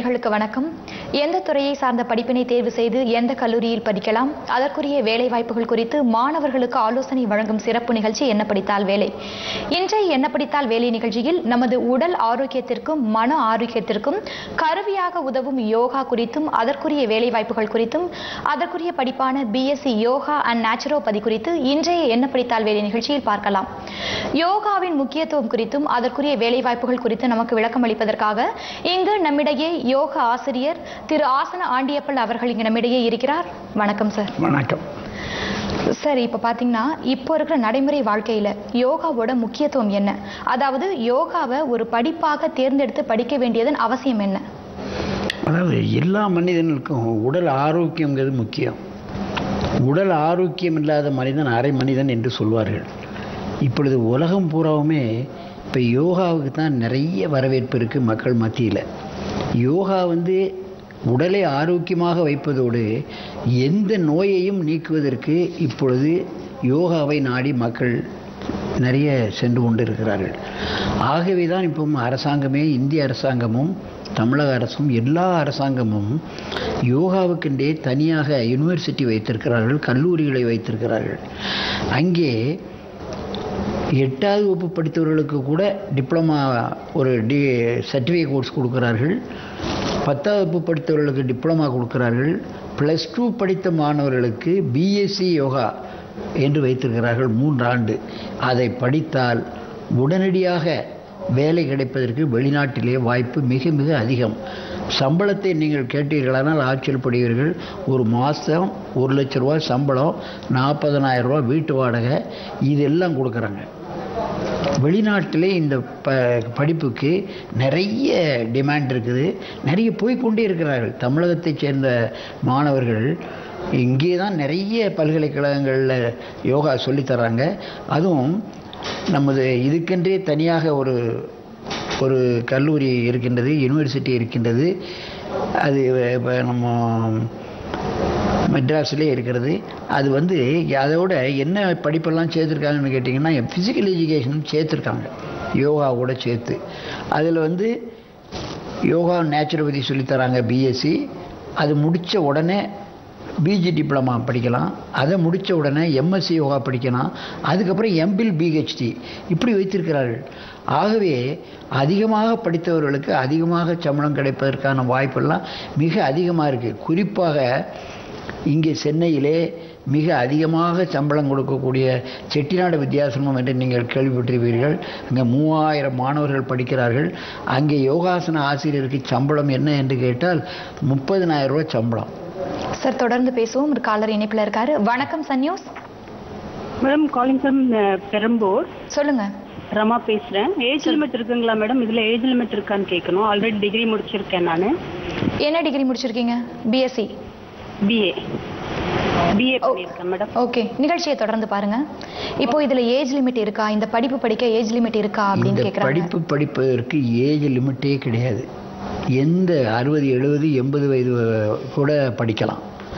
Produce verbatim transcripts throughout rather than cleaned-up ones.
நேயர்களுக்கு வணக்கம். எந்த துறையை சார்ந்த படிப்பினை தேர்வு செய்து எந்த கல்லூரியில் படிக்கலாம், அதற்குரிய வேலை வாய்ப்புகள் குறித்து மாணவர்களுக்கு ஆலோசனை வழங்கும் சிறப்பு நிகழ்ச்சி என்ன படித்தால் வேலை. இன்றைய என்ன படித்தால் வேலை நிகழ்ச்சியில் நமது உடல் ஆரோக்கியத்திற்கும் மன ஆரோக்கியத்திற்கும் கருவியாக உதவும் யோகா குறித்தும் அதற்குரிய வேலை வாய்ப்புகள் குறித்தும் அதற்குரிய படிப்பான பிஎஸ்சி யோகா அண்ட் நேச்சுரோபதி குறித்து இன்றைய என்ன படித்தால் வேலை நிகழ்ச்சியில் பார்க்கலாம். யோகாவின் முக்கியத்துவம் குறித்தும் அதற்குரிய வேலை வாய்ப்புகள் குறித்து நமக்கு விளக்கம் அளிப்பதற்காக இங்கு நம்மிடையே யோகா ஆசிரியர் திரு ஆசன ஆண்டியப்பன் அவர்கள் இங்கு நம்மிடையே இருக்கிறார். வணக்கம் சார். வணக்கம் சார். இப்போ பார்த்தீங்கன்னா இப்போ இருக்கிற நடைமுறை வாழ்க்கையில் யோகாவோட முக்கியத்துவம் என்ன, அதாவது யோகாவை ஒரு படிப்பாக தேர்ந்தெடுத்து படிக்க வேண்டியதன் அவசியம் என்ன? அதாவது எல்லா மனிதனுக்கும் உடல் ஆரோக்கியங்கிறது முக்கியம். உடல் ஆரோக்கியம் இல்லாத மனிதன் அரை மனிதன் என்று சொல்வார்கள். இப்பொழுது உலகம் பூராவுமே இப்போ யோகாவுக்கு தான் நிறைய வரவேற்பு இருக்குது மக்கள் மத்தியில். யோகா வந்து உடலை ஆரோக்கியமாக வைப்பதோடு எந்த நோயையும் நீக்குவதற்கு இப்பொழுது யோகாவை நாடி மக்கள் நிறைய சென்று கொண்டு இருக்கிறார்கள். ஆகவே தான் இப்போ அரசாங்கமே, இந்திய அரசாங்கமும் தமிழக அரசும் எல்லா அரசாங்கமும் யோகாவுக்கென்றே தனியாக யூனிவர்சிட்டி வைத்திருக்கிறார்கள், கல்லூரிகளை வைத்திருக்கிறார்கள். அங்கே எட்டாவது வகுப்பு படித்தவர்களுக்கு கூட டிப்ளமா ஒரு டி சர்டிஃபிகேட் கோர்ஸ் கொடுக்கிறார்கள். பத்தாவது வகுப்பு படித்தவர்களுக்கு டிப்ளமா கொடுக்கிறார்கள். ப்ளஸ் டூ படித்த மாணவர்களுக்கு பிஎஸ்சி யோகா என்று வைத்திருக்கிறார்கள், மூன்று ஆண்டு. அதை படித்தால் உடனடியாக வேலை கிடைப்பதற்கு வெளிநாட்டிலே வாய்ப்பு மிக மிக அதிகம். சம்பளத்தை நீங்கள் கேட்டீர்களானால் ஆச்சரியப்படுவீர்கள். ஒரு மாதம் ஒரு லட்ச ரூபா சம்பளம், நாற்பதனாயிரம் ரூபா வீட்டு வாடகை, இதெல்லாம் கொடுக்குறாங்க. வெளிநாட்டிலே இந்த ப படிப்புக்கு நிறைய டிமாண்ட் இருக்குது. நிறைய போய்கொண்டே இருக்கிறார்கள். தமிழகத்தைச் சேர்ந்த மாணவர்கள் இங்கே தான் நிறைய பல்கலைக்கழகங்களில் யோகா சொல்லித்தராங்க. அதுவும் நமது இதுக்கென்றே தனியாக ஒரு ஒரு கல்லூரி இருக்கின்றது, யூனிவர்சிட்டி இருக்கின்றது. அது இப்போ நம்ம மெட்ராஸ்லேயே இருக்கிறது. அது வந்து அதோட என்ன படிப்பெல்லாம் சேர்த்துருக்காங்கன்னு கேட்டிங்கன்னா ஃபிசிக்கல் எஜுகேஷன் சேர்த்துருக்காங்க, யோகா கூட சேர்த்து. அதில் வந்து யோகா நேச்சுரோபதி சொல்லித்தராங்க பிஎஸ்சி. அது முடித்த உடனே பிஜி டிப்ளமா படிக்கலாம். அதை முடித்த உடனே எம்எஸ்சி யோகா படிக்கலாம். அதுக்கப்புறம் எம்பில் பிஹெச்டி இப்படி வைத்திருக்கிறார்கள். ஆகவே அதிகமாக படித்தவர்களுக்கு அதிகமாக சம்பளம் கிடைப்பதற்கான வாய்ப்பெல்லாம் மிக அதிகமாக இருக்குது. குறிப்பாக இங்கே சென்னையிலே மிக அதிகமாக சம்பளம் கொடுக்கக்கூடிய செட்டிநாடு வித்தியாசனம் என்று நீங்கள் கேள்விப்பட்டிருப்பீர்கள். அங்கே மூவாயிரம் மாணவர்கள் படிக்கிறார்கள். அங்கே யோகாசன ஆசிரியருக்கு சம்பளம் என்ன என்று கேட்டால் முப்பதினாயிரம் ரூபாய் சம்பளம். சார், தொடர்ந்து பேசுவோம். ஒரு காலர் இணைப்பில் இருக்காரு. வணக்கம் Sun News. Madam, calling from Perambur. சொல்லுங்க. ரமா பேசுறேன். ஏஜ் லிமிட் இருக்குங்களா மேடம்? இதுல ஏஜ் லிமிட் இருக்கான்னு கேட்கணும். ஆல்ரெடி டிகிரி முடிச்சிருக்கேன் நான். என்ன டிகிரி முடிச்சிருக்கீங்க? பிஎஸ்சி பிஏ பிஏ பண்ணியிருக்கேன் மேடம். ஓகே, நிகழ்ச்சியை தொடர்ந்து பாருங்க. இப்போ இதுல ஏஜ் லிமிட் இருக்கா? இந்த படிப்பு படிக்க ஏஜ் லிமிட் இருக்கா அப்படின்னு கேட்குறாங்க. படிப்பு படிப்பதற்கு ஏஜ் லிமிட்டே கிடையாது. எந்த அறுபது எழுபது எண்பது வயது கூட படிக்கலாம்.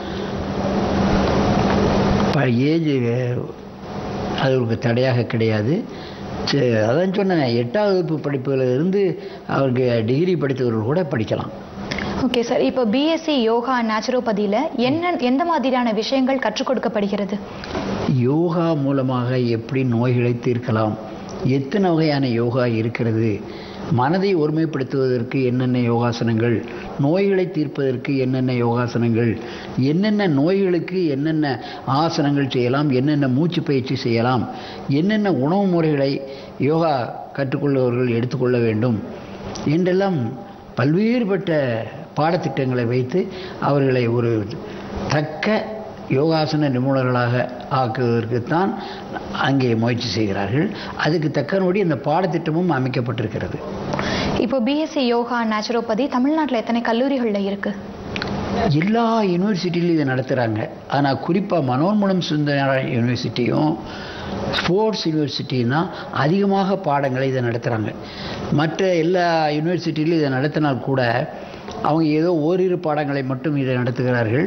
ஏஜ் அதற்கு தடையாக கிடையாது. அதான் சொன்னேன், எட்டாவது வகுப்பு படிப்புல இருந்து அவருக்கு டிகிரி படித்தவர்கள் கூட படிக்கலாம். ஓகே சார், இப்போ பிஎஸ்சி யோகா நேச்சுரோபதியில் என்ன எந்த மாதிரியான விஷயங்கள் கற்றுக் கொடுக்கப்படுகிறது? யோகா மூலமாக எப்படி நோய்களை தீர்க்கலாம், எத்தனை வகையான யோகா இருக்கிறது, மனதை ஒருமைப்படுத்துவதற்கு என்னென்ன யோகாசனங்கள், நோய்களை தீர்ப்பதற்கு என்னென்ன யோகாசனங்கள், என்னென்ன நோய்களுக்கு என்னென்ன ஆசனங்கள் செய்யலாம், என்னென்ன மூச்சு பயிற்சி செய்யலாம், என்னென்ன உணவு முறைகளை யோகா கற்றுக்கொள்பவர்கள் எடுத்துக்கொள்ள வேண்டும் என்றெல்லாம் பல்வேறுபட்ட பாடத்திட்டங்களை வைத்து அவர்களை ஒரு தக்க யோகாசன நிபுணர்களாக ஆக்குவதற்குத்தான் அங்கே முயற்சி செய்கிறார்கள். அதுக்கு தக்கபடி அந்த பாடத்திட்டமும் அமைக்கப்பட்டிருக்கிறது. இப்போ பிஎஸ்சி யோகா நேச்சுரோபதி தமிழ்நாட்டில் எத்தனை கல்லூரிகளில் இருக்கு? எல்லா யூனிவர்சிட்டியிலும் இதை நடத்துகிறாங்க. ஆனால் குறிப்பாக மனோன்மணம் சுந்தர யூனிவர்சிட்டியும் ஸ்போர்ட்ஸ் யூனிவர்சிட்டியும் தான் அதிகமாக பாடங்களை இதை நடத்துகிறாங்க. மற்ற எல்லா யூனிவர்சிட்டியிலும் இதை நடத்தினால் கூட அவங்க ஏதோ ஓரிரு பாடங்களை மட்டும் இதை நடத்துகிறார்கள்.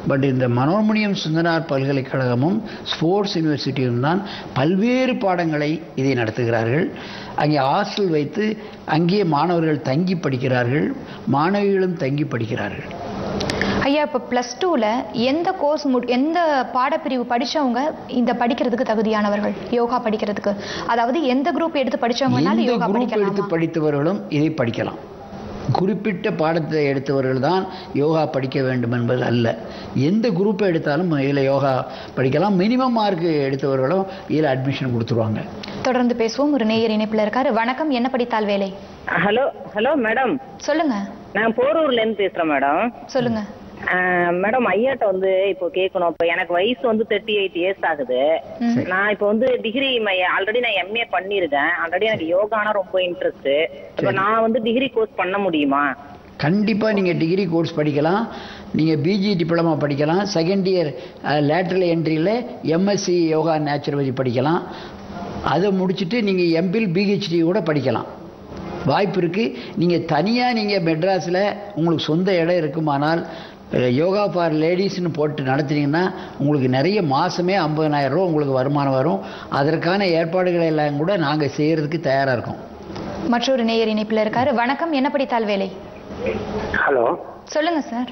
பட் இந்த மனோன்மணியம் சுந்தரனார் பல்கலைக்கழகமும் ஸ்போர்ட்ஸ் யூனிவர்சிட்டியும் தான் பல்வேறு பாடங்களை இதை நடத்துகிறார்கள். அங்கே ஹாஸ்டல் வைத்து அங்கேயே மாணவர்கள் தங்கி படிக்கிறார்கள், மாணவிகளும் தங்கி படிக்கிறார்கள். ஐயா, இப்போ ப்ளஸ் டூவில் எந்த கோர்ஸ் மு எந்த பாடப்பிரிவு படித்தவங்க இந்த படிக்கிறதுக்கு தகுதியானவர்கள் யோகா படிக்கிறதுக்கு? அதாவது எந்த குரூப் எடுத்து படித்தவங்கனாலும் யோகா படிக்கலாம்? எடுத்து படித்தவர்களும் இதை படிக்கலாம். குறிப்பிட்ட பாடத்தை எடுத்தவர்கள் தான் யோகா படிக்க வேண்டும் என்பது அல்ல. எந்த குரூப்பை எடுத்தாலும் இதில் யோகா படிக்கலாம். மினிமம் மார்க் எடுத்தவர்களும் இதில் அட்மிஷன் கொடுத்துருவாங்க. தொடர்ந்து பேசுவோம். ஒரு நேயர் இணைப்பில் இருக்காரு. வணக்கம், என்ன படித்தால் வேலை? ஹலோ ஹலோ மேடம், சொல்லுங்க. நான் போரூர்ல இருந்து பேசுறேன் மேடம். சொல்லுங்க மேடம். ஐயாட்ட வந்து இப்போ கேட்கணும். இப்போ எனக்கு வயசு வந்து தேர்ட்டி எயிட் இயர்ஸ் ஆகுது. நான் இப்போ வந்து டிகிரி ஆல்ரெடி நான் எம்ஏ பண்ணிருக்கேன். ஆல்ரெடி எனக்கு யோகானா ரொம்ப இன்ட்ரெஸ்ட். இப்போ நான் வந்து டிகிரி கோர்ஸ் பண்ண முடியுமா? கண்டிப்பா நீங்க டிகிரி கோர்ஸ் படிக்கலாம். நீங்க பிஜி டிப்ளமா படிக்கலாம். செகண்ட் இயர் லேட்டரல் என்ட்ரியில எம்எஸ்சி யோகா நேச்சுரோபதி படிக்கலாம். அதை முடிச்சுட்டு நீங்க எம்பில் பிஹெச்டி கூட படிக்கலாம். வாய்ப்பு இருக்கு. நீங்க தனியா நீங்க மெட்ராஸ்ல உங்களுக்கு சொந்த இடம் இருக்குமானால் யோகா ஃபார் லேடிஸ்னு போட்டு நடத்துனீங்கன்னா உங்களுக்கு நிறைய மாசமே ஐம்பதாயிரம் ரூபா உங்களுக்கு வருமானம் வரும். அதற்கான ஏற்பாடுகளை எல்லாம் கூட நாங்க செய்யறதுக்கு தயாரா இருக்கோம். மற்றொரு நேயர் இணைப்பில் இருக்காரு. வணக்கம், என்ன படித்தால் வேலை? ஹலோ, சொல்லுங்க சார்.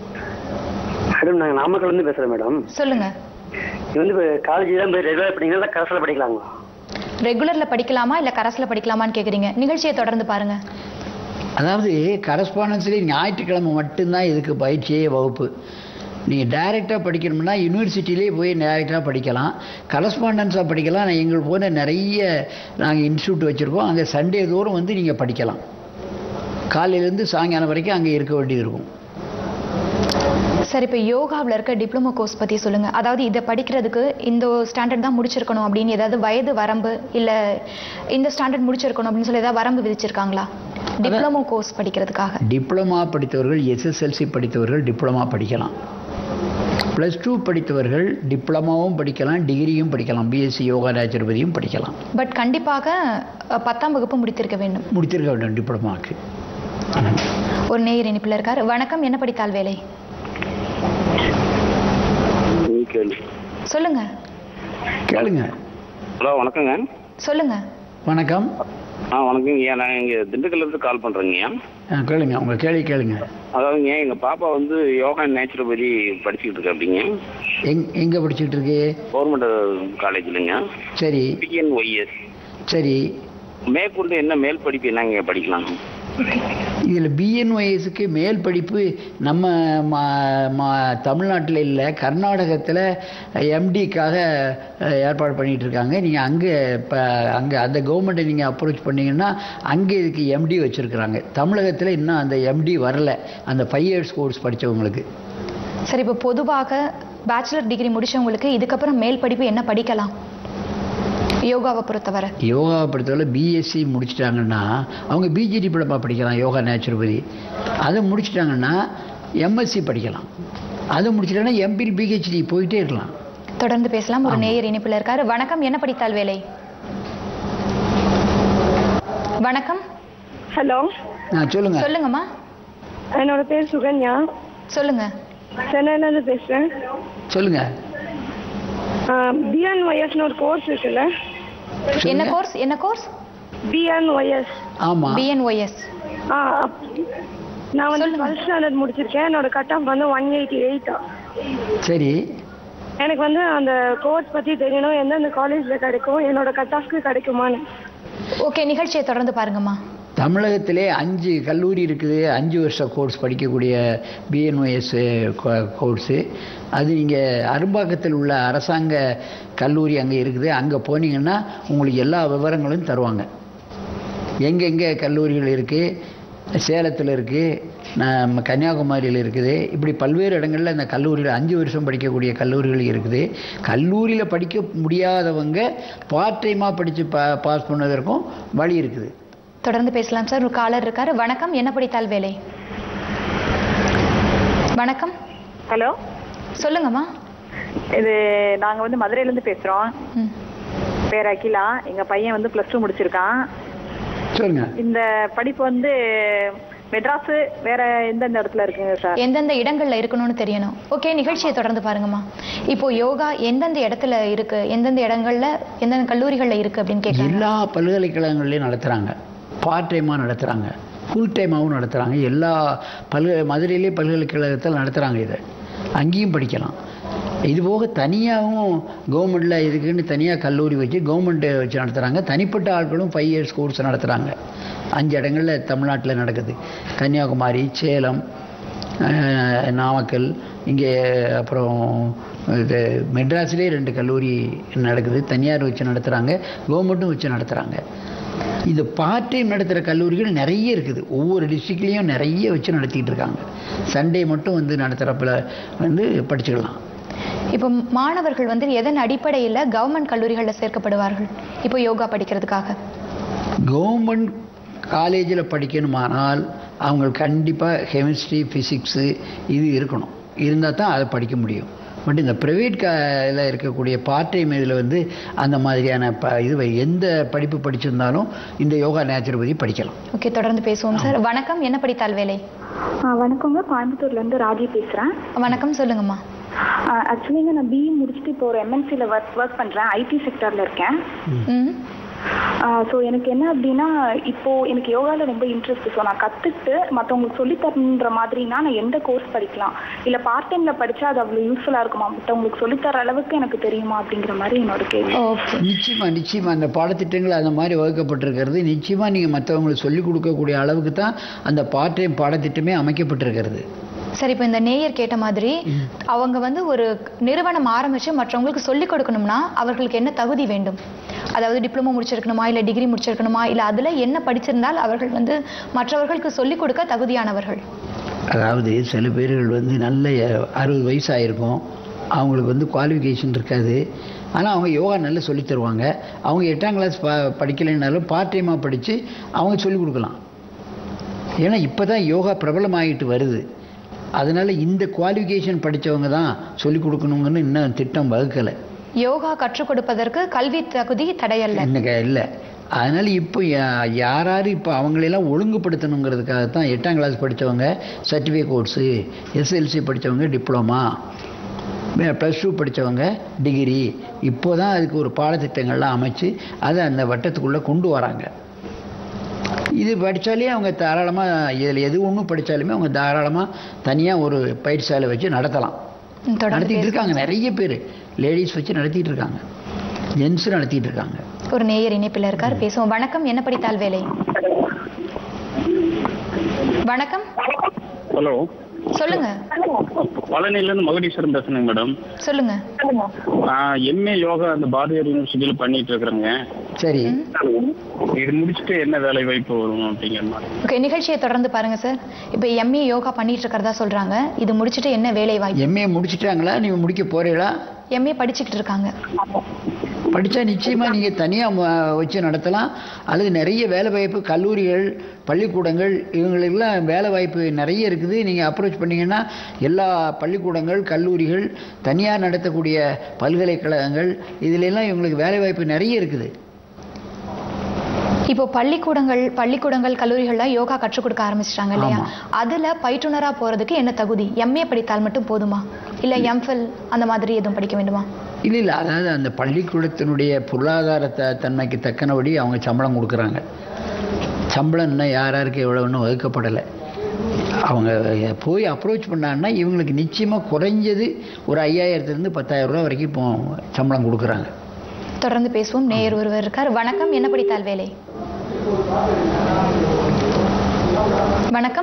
மேடம், நாங்கள் நாமக்கல்ல இருந்து பேசுறேன் மேடம். சொல்லுங்க. இது வந்து காலேஜ் தான் போய் ரெகுலர் படிக்கிறீங்களா, கரஸ்ல படிக்கலாங்களா? ரெகுலர்ல படிக்கலாமா இல்ல கரஸ்ல படிக்கலாமான்னு கேக்குறீங்க. நிகழ்ச்சியை தொடர்ந்து பாருங்க. அதாவது கரஸ்பாண்டன்ஸ்லேயே ஞாயிற்றுக்கிழமை மட்டும்தான் இதுக்கு பயிற்சியே வகுப்பு. நீங்கள் டைரெக்டாக படிக்கணும்னா யூனிவர்சிட்டியிலே போய் டைரெக்டாக படிக்கலாம், கரஸ்பாண்டன்ஸாக படிக்கலாம். நான் எங்கள் போன நிறைய நாங்கள் இன்ஸ்டியூட் வச்சுருக்கோம். அங்கே சண்டே தோறும் வந்து நீங்கள் படிக்கலாம். காலையிலேருந்து சாயங்காலம் வரைக்கும் அங்கே இருக்க வேண்டியது இருக்கும். சார், இப்போ யோகாவில் இருக்க டிப்ளமோ கோர்ஸ் பற்றி சொல்லுங்கள். அதாவது இதை படிக்கிறதுக்கு இந்த ஸ்டாண்டர்ட் தான் முடிச்சிருக்கணும் அப்படின்னு ஏதாவது வயது வரம்பு இல்லை இந்த ஸ்டாண்டர்ட் முடிச்சிருக்கணும் அப்படின்னு சொல்லி ஏதாவது வரம்பு விதிச்சிருக்காங்களா டிப்ளமோ கோர்ஸ் படிக்கிறதுக்காக? டிப்ளமா படித்தவர்கள், எஸ்எஸ்எல்சி படித்தவர்கள் டிப்ளமா படிக்கலாம். ப்ளஸ் டூ படித்தவர்கள் டிப்ளமாவும் படிக்கலாம், டிகிரியும் படிக்கலாம், பிஎஸ்சி யோகா நேச்சுரோபதியும் படிக்கலாம். பட் கண்டிப்பாக பத்தாம் வகுப்பு முடித்திருக்க வேண்டும். முடித்திருக்க வேண்டும் டிப்ளமாவுக்கு. ஒரு நேயர் இணைப்பில் இருக்கார். வணக்கம், என்ன படித்தால் வேலை? சொல்லுங்க. கேளுங்க. ஹலோ, வணக்கங்க. சொல்லுங்க. வணக்கம். ஆ வணக்கங்க. நான் இங்கே திண்டுக்கல்ல இருந்து கால் பண்ணுறேங்க. கேளுங்க, உங்க கேள்வி கேளுங்க. அதாவதுங்க, எங்கள் பாப்பா வந்து யோகா நேச்சுரோபதி படிச்சுக்கிட்டு இருக்கா. அப்படிங்க. எங் எங்கே படிச்சுக்கிட்டு இருக்கு? கவர்மெண்ட் காலேஜ்லங்க. சரி. பிஎன்ஒய்எஸ். சரி. மேற்கொண்டு என்ன மேல் படிப்பு என்ன இங்கே படிக்கலாம்? இதில் பிஎன்ஒய்எஸ்க்கு மேல் படிப்பு நம்ம தமிழ்நாட்டில் இல்லை, கர்நாடகத்தில் எம்டிக்காக ஏற்பாடு பண்ணிகிட்டு இருக்காங்க. நீங்கள் அங்கே இப்போ அங்கே அந்த கவர்மெண்ட்டை நீங்கள் அப்ரோச் பண்ணிங்கன்னா அங்கே இதுக்கு எம்டி வச்சுருக்குறாங்க. தமிழகத்தில் இன்னும் அந்த எம்டி வரலை, அந்த ஃபைவ் இயர்ஸ் கோர்ஸ் படித்தவங்களுக்கு. சரி, இப்போ பொதுவாக பேச்சுலர் டிகிரி முடித்தவங்களுக்கு இதுக்கப்புறம் மேல் படிப்பு என்ன படிக்கலாம் யோகாவை பொறுத்தவரை? யோகாவை பொறுத்தவரை பிஎஸ்சி முடிச்சிட்டாங்கன்னா அவங்க பிஜி டிப்ளமா படிக்கலாம், யோகா நேச்சுரோபதி. அதை முடிச்சிட்டாங்கன்னா எம்எஸ்சி படிக்கலாம். அதை முடிச்சிட்டாங்கன்னா எம்பில் பிஹெச்டி போயிட்டே இருக்கலாம். தொடர்ந்து பேசலாம். ஒரு நேயர் இணைப்பில் இருக்காரு. வணக்கம், என்ன படித்தால் வேலை? வணக்கம். ஹலோ, சொல்லுங்க. சொல்லுங்கம்மா. என்னோட பேர் சுகன்யா. சொல்லுங்க. சென்னையில இருந்து பேசுறேன். சொல்லுங்க. பிஎன்ஒய்எஸ்னு ஒரு கோர்ஸ் இருக்குல்ல? என்ன கோர்ஸ்? என்ன கோர்ஸ்? பிஎன்ஒய்எஸ். ஆமா, பிஎன்ஒய்எஸ். ஆ, நான் வந்து டுவெல்த் ஸ்டாண்டர்ட் முடிச்சிருக்கேன். என்னோட கட் ஆஃப் வந்து ஒன் எயிட்டி எயிட். சரி. எனக்கு வந்து அந்த கோர்ஸ் பத்தி தெரியணும், எந்தெந்த காலேஜ்ல கிடைக்கும், என்னோட கட் ஆஃப்க்கு கிடைக்குமான்னு. ஓகே, நிகழ்ச்சியை தொடர்ந்து பாருங்கம்மா. தமிழகத்திலே அஞ்சு கல்லூரி இருக்குது, அஞ்சு வருஷ கோர்ஸ் படிக்கக்கூடிய பிஎன்ஒய்எஸ் கோர்ஸு. அது இங்கே அரும்பாக்கத்தில் உள்ள அரசாங்க கல்லூரி அங்கே இருக்குது. அங்கே போனீங்கன்னா உங்களுக்கு எல்லா விவரங்களும் தருவாங்க. எங்கெங்கே கல்லூரிகள் இருக்குது, சேலத்தில் இருக்குது, நம்ம கன்னியாகுமரியில் இருக்குது. இப்படி பல்வேறு இடங்களில் இந்த கல்லூரியில் அஞ்சு வருஷம் படிக்கக்கூடிய கல்லூரிகள் இருக்குது. கல்லூரியில் படிக்க முடியாதவங்க பார்ட் டைமாக படித்து பா பாஸ் பண்ணதற்கும் வழி இருக்குது. தொடர்ந்து பேசலாம் சார். ஒரு காலர் இருக்காரு. வணக்கம், என்ன படித்தால் வேலை? வணக்கம். ஹலோ, சொல்லுங்கம்மா. இது நாங்க வந்து மதுரையில இருந்து பேசுறோம். பேர் அகிலா. எங்க பையன் வந்து பிளஸ் டூ முடிச்சிருக்கான். சொல்லுங்க. இந்த படிப்பு வந்து மெட்ராஸ் வேற எந்தெந்த இடத்துல இருக்குங்க சார்? எந்தெந்த இடங்கள்ல இருக்கணும்னு தெரியணும். ஓகே, நிகழ்ச்சியை தொடர்ந்து பாருங்கம்மா. இப்போ யோகா எந்தெந்த இடத்துல இருக்கு, எந்தெந்த இடங்கள்ல எந்தெந்த கல்லூரிகள்ல இருக்கு அப்படின்னு கேட்குறாங்க. எல்லா பல்கலைக்கழகங்களையும் நடத்துகிறாங்க, பார்ட் டைமாக நடத்துகிறாங்க, ஃபுல் டைமாகவும் நடத்துகிறாங்க. எல்லா பல்கலை மதுரையிலே பல்கலைக்கழகத்தில் நடத்துகிறாங்க. இதை அங்கேயும் படிக்கலாம். இது போக தனியாகவும் கவர்மெண்ட்டில் இதுக்குன்னு தனியாக கல்லூரி வச்சு கவர்மெண்ட்டை வச்சு நடத்துகிறாங்க. தனிப்பட்ட ஆட்களும் ஃபைவ் இயர்ஸ் கோர்ஸ் நடத்துகிறாங்க. அஞ்சு இடங்களில் தமிழ்நாட்டில் நடக்குது. கன்னியாகுமரி, சேலம், நாமக்கல், இங்கே அப்புறம் இது மெட்ராஸ்லேயே ரெண்டு கல்லூரி நடக்குது. தனியார் வச்சு நடத்துகிறாங்க, கவர்மெண்ட்டும் வச்சு நடத்துகிறாங்க. இது பார்ட் டைம் நடத்துகிற கல்லூரிகள் நிறைய இருக்குது. ஒவ்வொரு டிஸ்ட்ரிக்ட்லேயும் நிறைய வச்சு நடத்திட்டு இருக்காங்க. சண்டே மட்டும் வந்து நடத்துகிறப்பில் வந்து படிச்சுக்கலாம். இப்போ மாணவர்கள் வந்து எதன் அடிப்படையில் கவர்மெண்ட் கல்லூரிகளில் சேர்க்கப்படுவார்கள் இப்போ யோகா படிக்கிறதுக்காக? கவர்மெண்ட் காலேஜில் படிக்கணுமானால் அவங்க கண்டிப்பாக கெமிஸ்ட்ரி, ஃபிசிக்ஸு இது இருக்கணும். இருந்தால் தான் அதை படிக்க முடியும். பட் இந்த ப்ரைவேட் இதில் இருக்கக்கூடிய பார்ட் டைம் இதில் வந்து அந்த மாதிரியான ப இது எந்த படிப்பு படிச்சிருந்தாலும் இந்த யோகா நேச்சுரோபதி படிக்கலாம். ஓகே, தொடர்ந்து பேசுவோம் சார். வணக்கம், என்ன படித்தால் வேலை? வணக்கங்க, கோயம்புத்தூர்லேருந்து ராஜி பேசுகிறேன். வணக்கம், சொல்லுங்கம்மா. ஆக்சுவலிங்க நான் பிஇ முடிச்சுட்டு இப்போ ஒரு எம்என்சியில் ஒர்க் ஒர்க் பண்ணுறேன். ஐடி செக்டரில் இருக்கேன். ஸோ எனக்கு என்ன அப்படின்னா, இப்போ எனக்கு யோகாவில் ரொம்ப இன்ட்ரெஸ்ட். ஸோ நான் கற்றுக்கிட்டு மற்றவங்களுக்கு சொல்லித்தரன்ற மாதிரினா நான் எந்த கோர்ஸ் படிக்கலாம், இல்லை பார்ட் டைமில் படித்தா அது அவ்வளோ யூஸ்ஃபுல்லாக இருக்குமா, மற்றவங்களுக்கு சொல்லித்தர அளவுக்கு எனக்கு தெரியுமா அப்படிங்கிற மாதிரி என்னோட கேள்வி. நிச்சயமாக நிச்சயமாக அந்த பாடத்திட்டங்கள் அந்த மாதிரி வகுக்கப்பட்டிருக்கிறது. நிச்சயமாக நீங்கள் மற்றவங்களுக்கு சொல்லிக் கொடுக்கக்கூடிய அளவுக்கு தான் அந்த பார்ட் டைம் பாடத்திட்டமே அமைக்கப்பட்டிருக்கிறது. சரி, இப்போ இந்த நேயர் கேட்ட மாதிரி அவங்க வந்து ஒரு நிறுவனம் ஆரம்பித்து மற்றவங்களுக்கு சொல்லிக் கொடுக்கணும்னா அவர்களுக்கு என்ன தகுதி வேண்டும்? அதாவது டிப்ளமோ முடிச்சிருக்கணுமா, இல்லை டிகிரி முடிச்சிருக்கணுமா, இல்லை அதில் என்ன படிச்சிருந்தால் அவர்கள் வந்து மற்றவர்களுக்கு சொல்லிக் கொடுக்க தகுதியானவர்கள்? அதாவது சில பேர்கள் வந்து நல்ல அறுபது வயசு ஆகிருக்கும், அவங்களுக்கு வந்து குவாலிஃபிகேஷன் இருக்காது. ஆனால் அவங்க யோகா நல்லா சொல்லித் தருவாங்க. அவங்க எட்டாம் கிளாஸ் ப படிக்கலைன்னாலும் பார்ட் டைமாக படித்து அவங்க சொல்லிக் கொடுக்கலாம். ஏன்னா இப்போ தான் யோகா பிரபலமாகிட்டு வருது. அதனால் இந்த குவாலிஃபிகேஷன் படித்தவங்க தான் சொல்லிக் கொடுக்கணுங்கன்னு இன்னும் திட்டம் வகுக்கலை. யோகா கற்றுக் கொடுப்பதற்கு கல்வி தகுதி தடையல்ல இன்னைக்கு இல்லை. அதனால் இப்போ யார் யார் இப்போ அவங்களெல்லாம் ஒழுங்குபடுத்தணுங்கிறதுக்காக தான் எட்டாம் கிளாஸ் படித்தவங்க சர்டிஃபிகேட் கோர்ஸு, எஸ்எல்சி படித்தவங்க டிப்ளமா, ப்ளஸ் டூ படித்தவங்க டிகிரி, இப்போ தான் அதுக்கு ஒரு பாடத்திட்டங்கள்லாம் அமைச்சு அதை அந்த வட்டத்துக்குள்ளே கொண்டு வராங்க. இது படித்தாலே அவங்க தாராளமாக இதில் எது ஒன்றும் படித்தாலுமே அவங்க தாராளமாக தனியாக ஒரு பயிற்சியாலை வச்சு நடத்தலாம். நடத்திட்டு இருக்காங்க. நிறைய பேர் லேடிஸ் வச்சு நடத்திட்டு இருக்காங்க, ஜென்ஸ் நடத்திட்டு இருக்காங்க. ஒரு நேயர் இணைப்பில் இருக்கார், பேசுவோம். வணக்கம், என்ன படித்தால் வேலை? வணக்கம். ஹலோ, சொல்லுங்க. பழனியிலேருந்து மகடீஸ்வரன் பேசுறேங்க மேடம். சொல்லுங்க. எம்ஏ யோகா அந்த பாரதியார் யூனிவர்சிட்டியில பண்ணிட்டு இருக்கிறேங்க. சரி, இது முடிச்சுட்டு என்ன வேலை வாய்ப்பு வரும் அப்படிங்கிற மாதிரி. ஓகே, நிகழ்ச்சியை தொடர்ந்து பாருங்க சார். இப்போ எம்ஏ யோகா பண்ணிட்டு இருக்கிறதா சொல்றாங்க. இது முடிச்சுட்டு என்ன வேலை வாய்ப்பு? எம்ஏ முடிச்சுட்டாங்களா, நீங்க முடிக்க போறீங்களா? எம்ஏ படிச்சுக்கிட்டு இருக்காங்க. படித்தா நிச்சயமாக நீங்கள் தனியாக வச்சு நடத்தலாம். அல்லது நிறைய வேலை வாய்ப்பு கல்லூரிகள், பள்ளிக்கூடங்கள் இவங்களுக்கெல்லாம் வேலை வாய்ப்பு நிறைய இருக்குது. நீங்கள் அப்ரோச் பண்ணிங்கன்னா எல்லா பள்ளிக்கூடங்கள், கல்லூரிகள், தனியார் நடத்தக்கூடிய பல்கலைக்கழகங்கள் இதிலெல்லாம் இவங்களுக்கு வேலை வாய்ப்பு நிறைய இருக்குது. இப்போ பள்ளிக்கூடங்கள் பள்ளிக்கூடங்கள் கல்லூரிகள்லாம் யோகா கற்றுக் கொடுக்க ஆரம்பிச்சிட்டாங்க இல்லையா? அதுல பயிற்றுனரா போறதுக்கு என்ன தகுதி? எம்ஏ படித்தால் மட்டும் போதுமா, இல்ல எம்ஃபில் அந்த மாதிரி எதுவும் படிக்க வேண்டுமா? இல்லை இல்லை, அதாவது அந்த பள்ளிக்கூடத்தினுடைய பொருளாதார த தன்மைக்கு தக்கனபடி அவங்க சம்பளம் கொடுக்குறாங்க. சம்பளம் இன்னும் யார் யாருக்கு எவ்வளோ ஒன்றும் வகுக்கப்படலை. அவங்க போய் அப்ரோச் பண்ணாங்கன்னா இவங்களுக்கு நிச்சயமாக குறைஞ்சது ஒரு ஐயாயிரத்துலேருந்து பத்தாயிரம் ரூபா வரைக்கும் இப்போ சம்பளம் கொடுக்குறாங்க. தொடர்ந்து பேசுவோம். நேயர் ஒருவர் இருக்கார். வணக்கம், என்ன படித்தால் வேலை? வணக்கம்.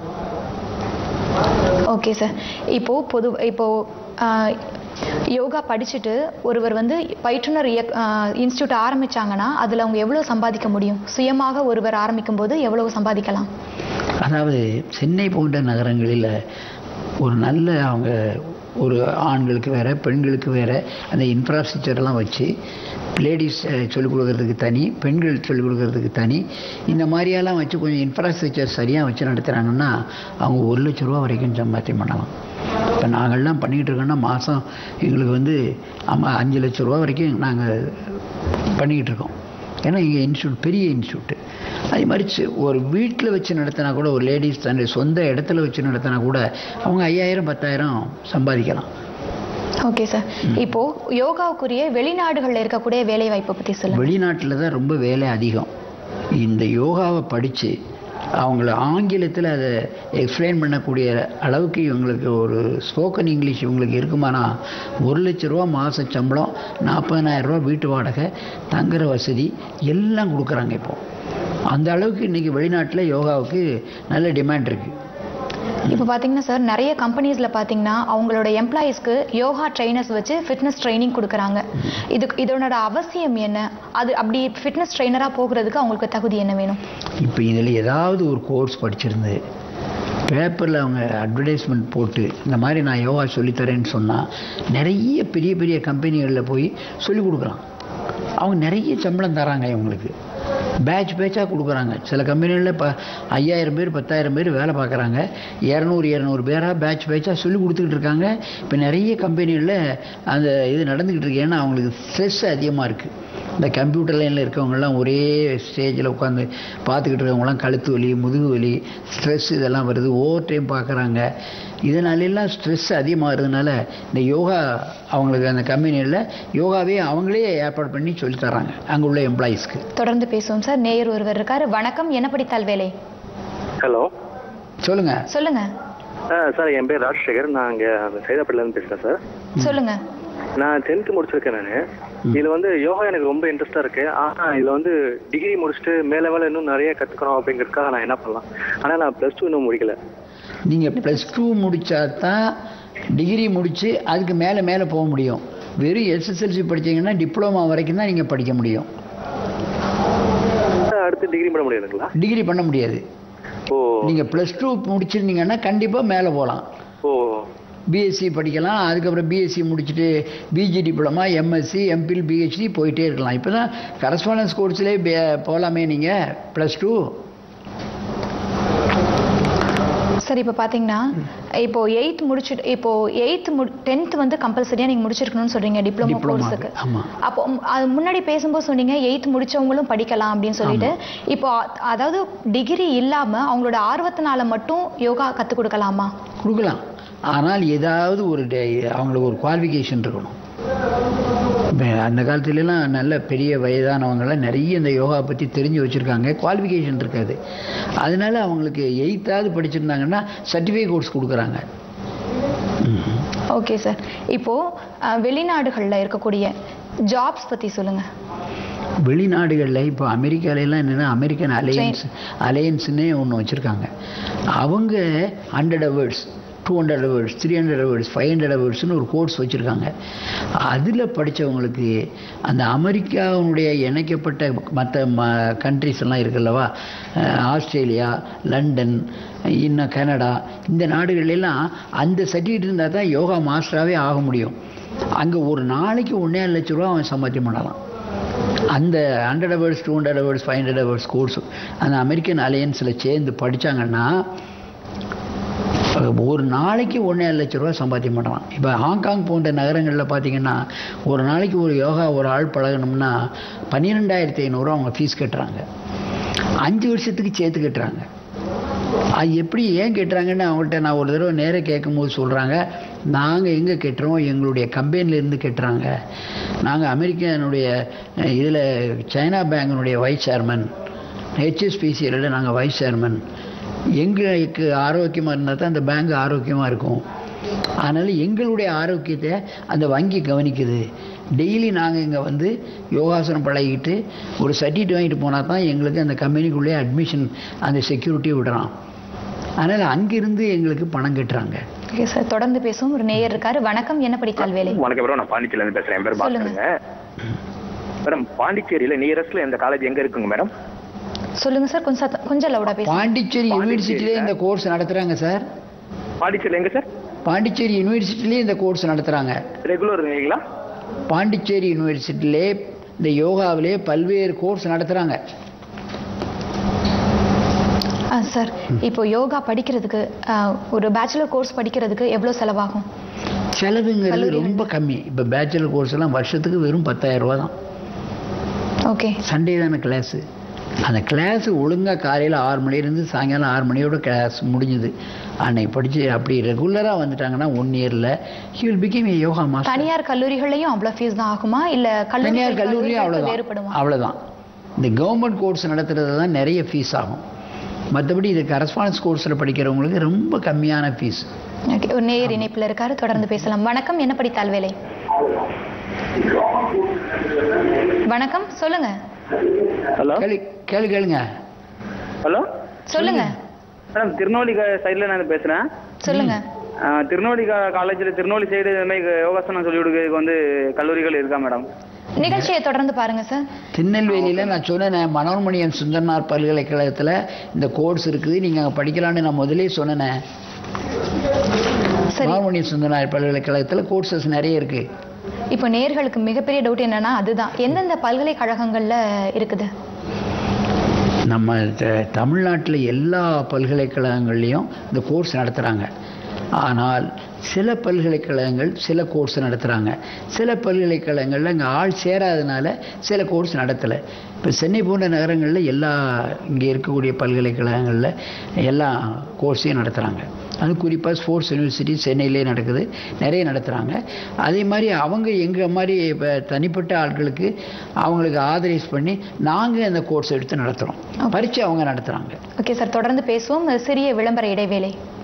ஓகே சார், இப்போ பொது இப்போ யோகா படிச்சுட்டு ஒருவர் வந்து பயிற்றுனர் இன்ஸ்டியூட் ஆரம்பிச்சாங்கன்னா அதில் அவங்க எவ்வளோ சம்பாதிக்க முடியும்? சுயமாக ஒருவர் ஆரம்பிக்கும் போது எவ்வளவு சம்பாதிக்கலாம்? அதாவது சென்னை போன்ற நகரங்களில் ஒரு நல்ல அவங்க ஒரு ஆண்களுக்கு வேறு, பெண்களுக்கு வேறு அந்த இன்ஃப்ராஸ்ட்ரக்சர்லாம் வச்சு லேடிஸ் சொல்லிக் கொடுக்கறதுக்கு தனி, பெண்கள் சொல்லிக் கொடுக்கறதுக்கு தனி, இந்த மாதிரியெல்லாம் வச்சு கொஞ்சம் இன்ஃப்ராஸ்ட்ரக்சர் சரியாக வச்சு நடத்துகிறாங்கன்னா அவங்க ஒரு லட்ச ரூபா வரைக்கும் சம்பாத்தியம் பண்ணலாம். இப்போ நாங்கள்லாம் பண்ணிக்கிட்டு இருக்கோன்னா மாதம் எங்களுக்கு வந்து அம்மா அஞ்சு லட்ச ரூபா வரைக்கும் நாங்கள் பண்ணிக்கிட்டு இருக்கோம். ஏன்னா இங்கே இன்ஸ்டியூட் பெரிய இன்ஸ்டியூட்டு. அதே மாதிரி ஒரு வீட்டில் வச்சு நடத்தினா கூட ஒரு லேடிஸ் தன்னுடைய சொந்த இடத்துல வச்சு நடத்தினா கூட அவங்க ஐயாயிரம் பத்தாயிரம் சம்பாதிக்கலாம். Okay sir. இப்போ யோகாவுக்குரிய வெளிநாடுகளில் இருக்கக்கூடிய வேலை வாய்ப்பை பற்றி சொல்லுங்கள். வெளிநாட்டில் தான் ரொம்ப வேலை அதிகம். இந்த யோகாவை படித்து அவங்கள ஆங்கிலத்தில் அதை எக்ஸ்பிளைன் பண்ணக்கூடிய அளவுக்கு இவங்களுக்கு ஒரு ஸ்போக்கன் இங்கிலீஷ் இவங்களுக்கு இருக்குமானா ஒரு லட்ச ரூபா மாத சம்பளம், நாற்பதனாயிரம் ரூபா வீட்டு வாடகை, தங்குற வசதி எல்லாம் கொடுக்குறாங்க. இப்போது அந்த அளவுக்கு இன்றைக்கி வெளிநாட்டில் யோகாவுக்கு நல்ல டிமாண்ட் இருக்குது. இப்போ பார்த்தீங்கன்னா சார், நிறைய கம்பெனிஸில் பார்த்தீங்கன்னா அவங்களோட எம்ப்ளாயீஸ்க்கு யோகா ட்ரைனர்ஸ் வச்சு ஃபிட்னஸ் ட்ரைனிங் கொடுக்குறாங்க. இது இதனோட அவசியம் என்ன? அது அப்படி ஃபிட்னஸ் ட்ரைனராக போகிறதுக்கு அவங்களுக்கு தகுதி என்ன வேணும்? இப்போ இதில் ஏதாவது ஒரு கோர்ஸ் படிச்சிருந்து பேப்பரில் அவங்க அட்வர்டைஸ்மெண்ட் போட்டு இந்த மாதிரி நான் யோகா சொல்லித்தரேன்னு சொன்னால் நிறைய பெரிய பெரிய கம்பெனிகளில் போய் சொல்லிக் கொடுக்குறான். அவங்க நிறைய சம்பளம் தராங்க. இவங்களுக்கு பேட்ச் பேட்சாக கொடுக்குறாங்க. சில கம்பெனிகளில் இப்போ ஐயாயிரம் பேர் பத்தாயிரம் பேர் வேலை பார்க்குறாங்க. இரநூறு இரநூறு பேராக பேட்ச் பேட்சாக சொல்லி கொடுத்துக்கிட்டு இருக்காங்க. இப்போ நிறைய கம்பெனிகளில் அந்த இது நடந்துக்கிட்டு இருக்கு. ஏன்னா அவங்களுக்கு ஸ்ட்ரெஸ் அதிகமாக இருக்குது. இந்த கம்ப்யூட்டர் லைனில் இருக்கவங்கெல்லாம் ஒரே ஸ்டேஜில் உட்காந்து பார்த்துக்கிட்டு இருக்கவங்களாம் கழுத்து வலி, முதுகு வலி, ஸ்ட்ரெஸ் இதெல்லாம் வருது. ஓவர் டைம் பார்க்குறாங்க. இதனாலெல்லாம் ஸ்ட்ரெஸ் அதிகமாகிறதுனால இந்த யோகா அவங்களுக்கு அந்த கம்பெனியில் யோகாவே அவங்களே ஏற்பாடு பண்ணி சொல்லி தராங்க அங்கே உள்ள எம்ப்ளாயீஸ்க்கு. தொடர்ந்து பேசுவோம் சார். நேயர் ஒருவர் இருக்காரு. வணக்கம், என்ன படித்தால் வேலை? ஹலோ, சொல்லுங்க. சொல்லுங்க சார். என் பேர் ராஜசேகர். நான் இங்கே சைதாப்பேட்டிலேருந்து பேசுகிறேன் சார். சொல்லுங்க. நான் டென்த்து முடிச்சிருக்கேன். நான் இதில் வந்து யோகா எனக்கு ரொம்ப இன்ட்ரெஸ்டாக இருக்குது. ஆனால் இதில் வந்து டிகிரி முடிச்சுட்டு மேலே மேலே இன்னும் நிறைய கற்றுக்கணும் அப்படிங்கிறதுக்காக நான் என்ன பண்ணலாம்? ஆனால் நான் ப்ளஸ் டூ இன்னும் முடிக்கல. நீங்கள் ப்ளஸ் டூ முடித்தா தான் டிகிரி முடித்து அதுக்கு மேலே மேலே போக முடியும். வெறும் எஸ்எஸ்எல்சி படித்தீங்கன்னா டிப்ளமா வரைக்கும் தான் நீங்கள் படிக்க முடியும். அடுத்து டிகிரி பண்ண முடியாதுங்களா? டிகிரி பண்ண முடியாது. ஓ, நீங்கள் ப்ளஸ் டூ முடிச்சிருந்தீங்கன்னா கண்டிப்பாக மேலே போகலாம். ஓ, பிஎஸ்சி படிக்கலாம். அதுக்கப்புறம் பிஎஸ்சி முடிச்சுட்டு PG diploma, MSc, MPhil, PhD போயிட்டே இருக்கலாம். இப்போ தான் கரஸ்பாண்டன்ஸ் கோர்ஸ்லேயே போகலாமே நீங்கள் ப்ளஸ் டூ. சார், இப்போ பார்த்தீங்கன்னா இப்போ எயித் முடிச்சுட்டு இப்போ எயித் மு டென்த் வந்து கம்பல்சரியாக நீங்கள் முடிச்சிருக்கணும்னு சொல்கிறீங்க டிப்ளமோ கோர்ஸுக்கு. அப்போ அது முன்னாடி பேசும்போது சொன்னீங்க எயித் முடித்தவங்களும் படிக்கலாம் அப்படின்னு சொல்லிட்டு. இப்போ அதாவது டிகிரி இல்லாமல் அவங்களோட ஆர்வத்தினால மட்டும் யோகா கற்றுக் கொடுக்கலாமா? கொடுக்கலாம். ஆனால் ஏதாவது ஒரு அவங்களுக்கு ஒரு குவாலிஃபிகேஷன் இருக்கணும். அந்த காலத்துலலாம் நல்ல பெரிய வயதானவங்களாம் நிறைய இந்த யோகா பற்றி தெரிஞ்சு வச்சுருக்காங்க. குவாலிஃபிகேஷன் இருக்காது. அதனால அவங்களுக்கு எயித்தாவது படிச்சிருந்தாங்கன்னா சர்டிஃபிகேட் கோர்ஸ் கொடுக்குறாங்க. Okay sir. இப்போது வெளிநாடுகளில் இருக்கக்கூடிய ஜாப்ஸ் பற்றி சொல்லுங்கள். வெளிநாடுகளில் இப்போ அமெரிக்காலெல்லாம் என்னென்னா அமெரிக்கன் அலையன்ஸ் அலையன்ஸ்னே ஒன்று வச்சுருக்காங்க. அவங்க hundred hours, two hundred hours, three hundred hours, five hundred ஹவர்ஸ்னு ஒரு கோர்ஸ் வச்சுருக்காங்க. அதில் படித்தவங்களுக்கு அந்த அமெரிக்காவுடைய இணைக்கப்பட்ட மற்ற ம கண்ட்ரிஸ் எல்லாம் இருக்குல்லவா, ஆஸ்திரேலியா, லண்டன், இன்னும் கனடா, இந்த நாடுகளெல்லாம் அந்த சர்டிஃபிகேட் இருந்தால் தான் யோகா மாஸ்டராகவே ஆக முடியும். அங்கே ஒரு நாளைக்கு ஒன்றே லட்ச ரூபா அவன் சம்பாத்தியம் பண்ணலாம். அந்த hundred hours, two hundred hours, five hundred hours course அந்த அமெரிக்கன் அலையன்ஸில் சேர்ந்து படித்தாங்கன்னா ஒரு நாளைக்கு ஒன்றே லட்ச ரூபா சம்பாத்தியம் பண்ணலாம். இப்போ ஹாங்காங் போன்ற நகரங்களில் பார்த்திங்கன்னா ஒரு நாளைக்கு ஒரு யோகா ஒரு ஆள் பழகணும்னா பன்னிரெண்டாயிரத்தி ஐநூறுரூவா அவங்க ஃபீஸ் கட்டுறாங்க. அஞ்சு வருஷத்துக்கு சேர்த்து கட்டுறாங்க. அது எப்படி ஏன் கட்டுறாங்கன்னு அவங்கள்ட்ட நான் ஒரு தடவை நேராக கேட்கும்போது சொல்கிறாங்க, நாங்கள் எங்கே கட்டுறோம், எங்களுடைய கம்பெனிலேருந்து கட்டுறாங்க. நாங்கள் அமெரிக்கனுடைய இதில் சைனா பேங்கினுடைய வைஸ் சேர்மன், ஹெச்எஸ்பிசியில் நாங்கள் வைஸ் சேர்மன். எங்களுக்கு ஆரோக்கியமாக இருந்தால் தான் அந்த பேங்க் ஆரோக்கியமாக இருக்கும். அதனால் எங்களுடைய ஆரோக்கியத்தை அந்த வங்கி கவனிக்குது. டெய்லி நாங்கள் இங்கே வந்து யோகாசனம் பழகிட்டு ஒரு சர்டிஃபிகேட் வாங்கிட்டு போனால் தான் எங்களுக்கு அந்த கம்பெனிக்குள்ளே அட்மிஷன் அந்த செக்யூரிட்டி விடுறான். அதனால் அங்கிருந்து எங்களுக்கு பணம் கட்டுறாங்க. ஓகே சார், தொடர்ந்து பேசுவோம். ஒரு நேயர் இருக்காரு. வணக்கம், என்ன படித்தால் வேலை? வணக்கம் மேடம், நான் பாண்டிச்சேரியிலேருந்து பேசுகிறேன். என் பேர் பாஸ்கருங்க. மேடம், பாண்டிச்சேரியில் நியரஸ்ட்ல எந்த காலேஜ் எங்கே இருக்குங்க மேடம்? சொல்லுங்க சார், கொஞ்சம் கொஞ்சம் லவுடா பேசுங்க. பாண்டிச்சேரி யூனிவர்சிட்டியிலே இந்த கோர்ஸ் நடத்துகிறாங்க சார். பாண்டிச்சேரியில் எங்கே சார்? பாண்டிச்சேரி யூனிவர்சிட்டியிலே இந்த கோர்ஸ் நடத்துகிறாங்க. ரெகுலர் இல்லைங்களா? பாண்டிச்சேரி யூனிவர்சிட்டியிலே இந்த யோகாவிலே பல்வேறு கோர்ஸ் நடத்துகிறாங்க. சார், இப்போ யோகா படிக்கிறதுக்கு ஒரு பேச்சுலர் கோர்ஸ் படிக்கிறதுக்கு எவ்வளோ செலவாகும்? செலவுங்கிறது ரொம்ப கம்மி. இப்போ பேச்சுலர் கோர்ஸ் எல்லாம் வருஷத்துக்கு வெறும் பத்தாயிரம் ரூபா தான். ஓகே. சண்டே தானே கிளாஸு. அந்த கிளாஸ் ஒழுங்காக காலையில் ஆறு மணிலேருந்து சாயங்காலம் ஆறு மணியோட கிளாஸ் முடிஞ்சுது. அன்னைக்கு படித்து அப்படி ரெகுலராக வந்துட்டாங்கன்னா ஒன் இயரில் he will become a yoga master. தனியார் கல்லூரிகளையும் அவ்வளோ ஃபீஸ் தான் ஆகுமா இல்லை தனியார் கல்லூரியும் அவ்வளோதான் வேறுபடுமா? அவ்வளோதான். இந்த கவர்மெண்ட் கோர்ஸ் நடத்துறது தான் நிறைய ஃபீஸ் ஆகும். மற்றபடி இது கரஸ்பாண்டன்ஸ் கோர்ஸில் படிக்கிறவங்களுக்கு ரொம்ப கம்மியான ஃபீஸ். ஓகே, ஒரு நேயர் இணைப்பில் இருக்காரு, தொடர்ந்து பேசலாம். வணக்கம், என்ன படித்தால் வேலை? வணக்கம், சொல்லுங்க. ஹலோ, கேளு கேளு கேளுங்க. ஹலோ, சொல்லுங்க மேடம். திருநெல்வேலி சைடில் நான் பேசுகிறேன். சொல்லுங்க. திருநெல்வேலி காலேஜில் திருநெல்வேலி சைடு இது மாதிரி யோகாசனம் சொல்லி கொடுக்கறதுக்கு வந்து கல்லூரிகள் இருக்கா மேடம்? நிகழ்ச்சியை தொடர்ந்து பாருங்க சார். திருநெல்வேலியில் நான் சொன்னேன், மனோன்மணியம் சுந்தரனார் பல்கலைக்கழகத்தில் இந்த கோர்ஸ் இருக்குது, நீங்கள் அங்கே படிக்கலான்னு நான் முதலே சொன்னேன். மனோன்மணியம் சுந்தரனார் பல்கலைக்கழகத்தில் கோர்சஸ் நிறைய இருக்கு. இப்போ நேயர்களுக்கு மிகப்பெரிய டவுட் என்னன்னா அதுதான், எந்தெந்த பல்கலைக்கழகங்கள்ல இருக்குது? நம்ம தமிழ்நாட்டில் எல்லா பல்கலைக்கழகங்கள்லையும் இந்த கோர்ஸ் நடத்துகிறாங்க. ஆனால் சில பல்கலைக்கழகங்கள் சில கோர்ஸ் நடத்துகிறாங்க, சில பல்கலைக்கழகங்களில் இங்கே ஆள் சேராதனால சில கோர்ஸ் நடத்தலை. இப்போ சென்னை போன்ற நகரங்களில் எல்லா இங்கே இருக்கக்கூடிய பல்கலைக்கழகங்களில் எல்லா கோர்ஸையும் நடத்துகிறாங்க. அது குறிப்பாக ஸ்போர்ட்ஸ் யூனிவர்சிட்டி சென்னையிலே நடக்குது, நிறைய நடத்துகிறாங்க. அதே மாதிரி அவங்க எங்கள் மாதிரி இப்போ தனிப்பட்ட ஆட்களுக்கு அவங்களுக்கு ஆதரைஸ் பண்ணி நாங்கள் அந்த கோர்ஸ் எடுத்து நடத்துகிறோம். பரீட்சை அவங்க நடத்துகிறாங்க. ஓகே சார், தொடர்ந்து பேசுவோம். சிறிய விளம்பர இடைவேளை.